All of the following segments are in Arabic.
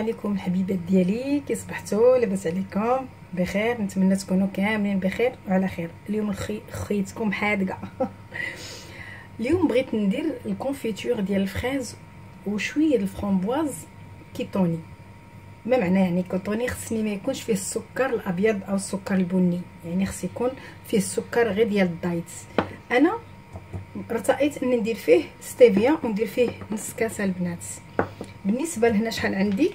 عليكم الحبيبات ديالي، كي صبحتوا؟ لاباس عليكم؟ بخير، نتمنى تكونوا كاملين بخير وعلى خير. اليوم خيتكم حادقه. اليوم بغيت ندير الكونفيتور ديال الفريز وشويه الفرامبواز كيتوني. ما معنى يعني كيتوني؟ خصني ما يكونش فيه السكر الابيض او السكر البني، يعني خص يكون فيه السكر غير ديال الدايت. انا ارتأيت اني ندير فيه ستيفيا وندير فيه نص كاسه البنات. بالنسبه لهنا شحال عندي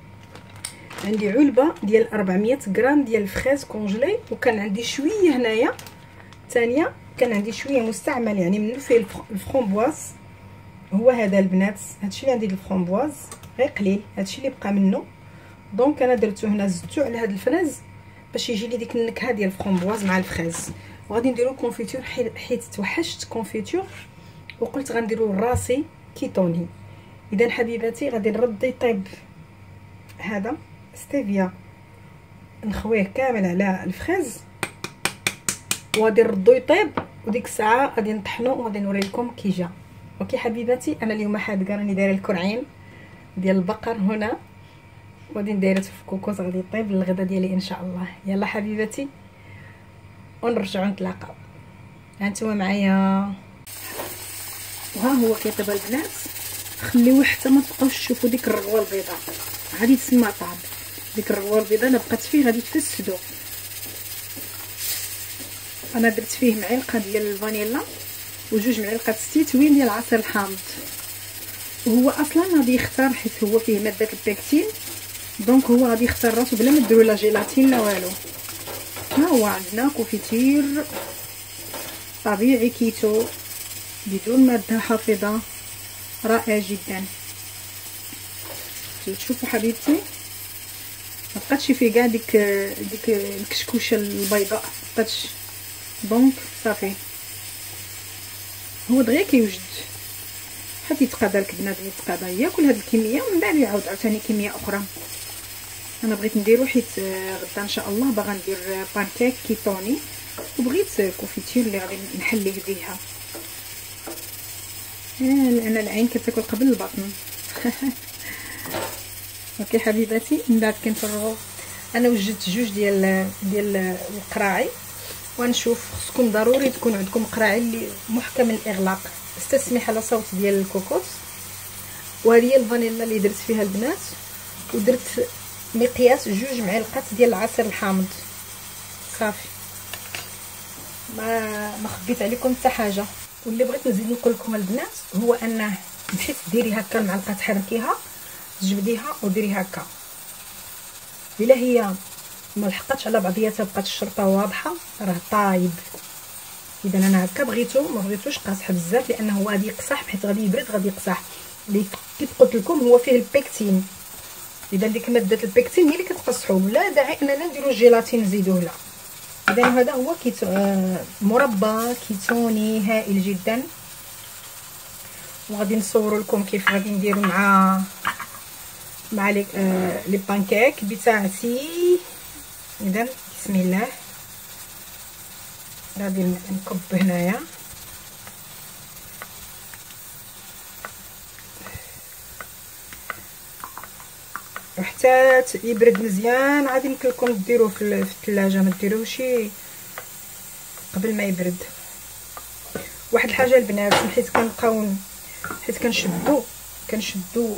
علبه ديال 400 غرام ديال الفريز كونجلي، وكان عندي شويه هنايا ثانيه، كان عندي شويه مستعمل يعني منه فيه الفرامبواز. هو هذا البنات، هادشي اللي عندي الفرامبواز غير قليل، هادشي اللي بقى منه. دونك انا درتو هنا، زدتو على هاد الفريز باش يجي لي ديك النكهه ديال الفرامبواز مع الفريز. وغادي نديرو كونفيتور حيت توحشت كونفيتور وقلت غنديرو راسي كيتوني. اذا حبيباتي غادي نرد يطيب هذا ستيفيا، نخويه كامل على الفريز وغادي نردو يطيب، وديك الساعه غادي نطحنو وغادي نوري لكم كي جا. اوكي حبيباتي، انا اليوم حادقه، راني دايره الكرعين ديال البقر هنا، وغادي نديرو في كوكوط غادي يطيب للغدا ديالي ان شاء الله. يلا حبيباتي ونرجعوا نتلاقاو. هانتوما معايا، وها هو كيطيب البنات. خليوه حتى ما تبقاوش تشوفوا ديك الرغوه البيضاء، غادي تسمى طاب. ديك الرغوه البيضاء الا بقات فيه غادي تفسدو. انا درت فيه معلقه ديال الفانيلا وجوج معلقات التيتوين ديال العصير الحامض. وهو اصلا غادي يختار حيت هو فيه ماده البيكتين، دونك هو غادي يختار راسو بلا ما ديروا لا جيلاتين لا والو. ها هو عندنا كونفيتير طبيعي كيتو بدون ماده حافظه، رائع جدا. تشوفوا حبيبتي ما بقاتش فيه كاع ديك الكشكوشه البيضاء، بقاتش. دونك صافي، هو دغيا كيوجد بحال يتقادى لك بنادم، يتقادى ياكل هاد الكميه ومن بعد يعاود عاوتاني كميه اخرى. انا بغيت نديرو حيت غدا ان شاء الله باغا ندير بانكيك كيتوني، وبغيت كونفيتير اللي غادي نحليه بها. لان العين كتاكل قبل البطن. اوكي حبيباتي، من بعد كنفرغو. انا وجدت جوج ديال القراعي، ونشوف خصكم ضروري تكون عندكم قراعي اللي محكم الاغلاق. استسمح على صوت ديال الكوكوط. وهذه الفانيلا اللي درت فيها البنات، ودرت مقياس جوج معلقات ديال العصير الحامض. صافي، ما خبيت عليكم حتى حاجه. واللي بغيت نزيد نقول لكم البنات هو انه بحيث ديري هكا المعلقه تحركيها، تجبديها وديري هكا. الا هي ما لحقتش على بعضياتها بقات الشرطه واضحه راه طايب. اذا انا هكا بغيتو، ما بغيتوش قاصح بزاف لانه غادي يقصح، حيت غادي يبرد غادي يقصح. اللي كيف قلت لكم هو فيه البيكتين، اذا ديك ماده البيكتين هي اللي كتقصحو، لا داعي اننا نديرو الجيلاتين نزيدوه لا. اذا هذا هو مربى كيتوني هائل جدا، وغادي نصور لكم كيف غادي نديرو مع لي بانكيك بتاعتي. اذا بسم الله، غادي نكب هنايا وحتى يبرد مزيان. عاد يمكن لكم ديروه في الثلاجه، ما ديروهش قبل ما يبرد. واحد الحاجه البنات، حيت كنبقاو كنشدو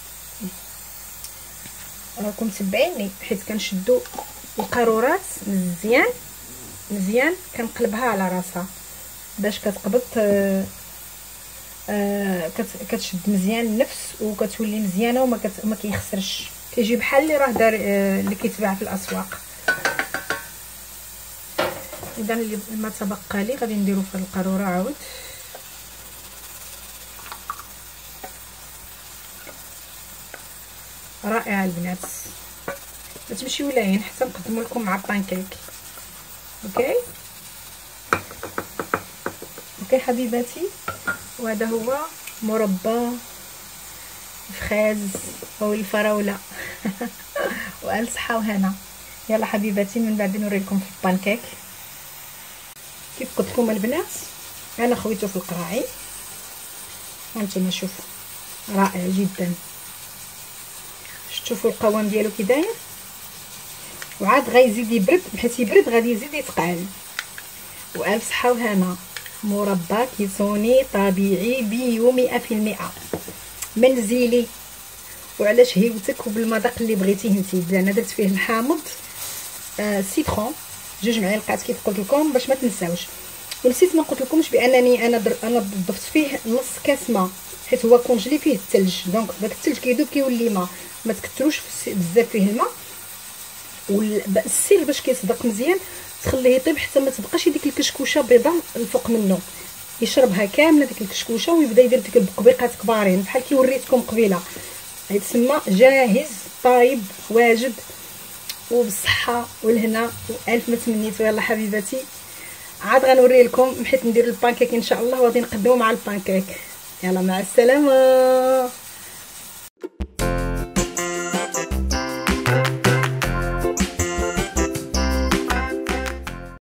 راكم متبعيني، حيت كنشدو القارورات مزيان كنقلبها على راسها باش كتقبض، كتشد مزيان النفس وكتولي مزيانه وما كيخسرش، كيجي بحال اللي راه دار اللي كيتباع في الاسواق. اذا اللي ما تبقى لي غادي نديرو في القاروره عاود. رائعه البنات، ما تمشيو لاين حتى نقدموا لكم مع بانكيك. اوكي حبيباتي، وهذا هو مربى الفريز او الفراوله. والف صحه وهنا. يلا حبيباتي، من بعد نوري لكم في البانكيك. كيف قلت لكم البنات، انا خويته في القراعي، هانتوما شوفوا رائع جدا. شوفوا القوام ديالو كي داير، وعاد غيزيد يبرد، بحيث يبرد غادي يزيد يتقال. والف صحه وهنا. مربى كيسوني طبيعي بيو 100%، منزلي. وعلاش هيوتك وبالمذاق اللي بغيتيه انت. انا درت فيه الحامض، سيترون 2 معالق كيف قلت لكم باش ما تنساوش. ونسيت ما قلت لكمش بانني انا ضفت فيه نص كاس ماء، حيت هو كونجلي فيه الثلج، دونك داك الثلج كيذوب كيولي ماء. ما تكثروش بزاف فيه الماء. والسر باش كيصدق مزيان تخليه يطيب حتى ما تبقاش ديك الكشكوشه بيضاء الفوق منه، يشربها كامله ديك الكشكوشه ويبدا يدير ديك البقبيقات كبارين بحال كي وريتكم قبيله. يتسمى جاهز طايب واجد وبالصحه والهنا. والف ما تمنيتو. يلا حبيباتي عاد غنوري لكم حيت ندير البانكيك ان شاء الله، وغادي نقدمو مع البانكيك. يلا مع السلامه.